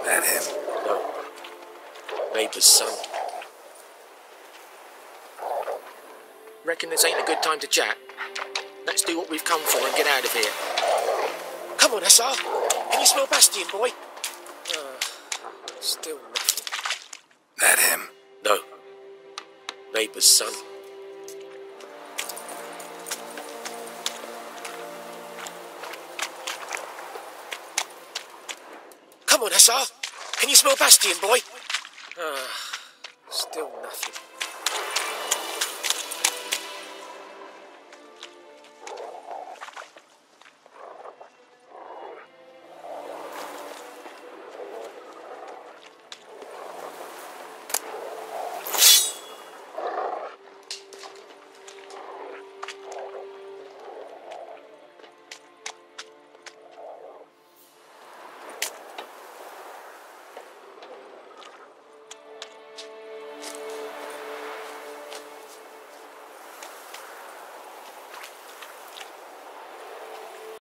That him? No. Neighbour's son. Reckon this ain't a good time to chat? Let's do what we've come for and get out of here. Come on, SR. Can you smell Bastion, boy? Still nothing. That him? No. Neighbour's son. Come on, SR. Can you smell Bastion, boy? Still nothing.